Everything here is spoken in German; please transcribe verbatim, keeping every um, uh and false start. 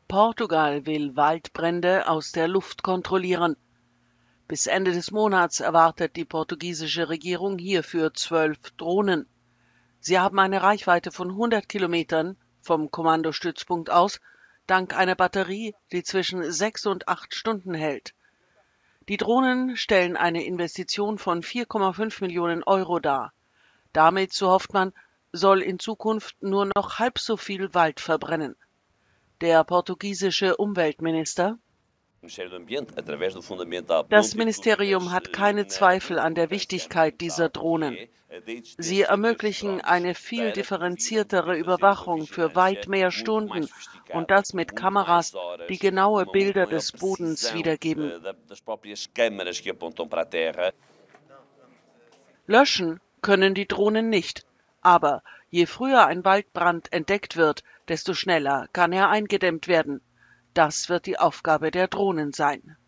Portugal will Waldbrände aus der Luft kontrollieren. Bis Ende des Monats erwartet die portugiesische Regierung hierfür zwölf Drohnen. Sie haben eine Reichweite von hundert Kilometern vom Kommandostützpunkt aus, dank einer Batterie, die zwischen sechs und acht Stunden hält. Die Drohnen stellen eine Investition von vier Komma fünf Millionen Euro dar. Damit, so hofft man, soll in Zukunft nur noch halb so viel Wald verbrennen. Der portugiesische Umweltminister: Das Ministerium hat keine Zweifel an der Wichtigkeit dieser Drohnen. Sie ermöglichen eine viel differenziertere Überwachung für weit mehr Stunden und das mit Kameras, die genaue Bilder des Bodens wiedergeben. Löschen können die Drohnen nicht, aber je früher ein Waldbrand entdeckt wird, desto schneller kann er eingedämmt werden. Das wird die Aufgabe der Drohnen sein.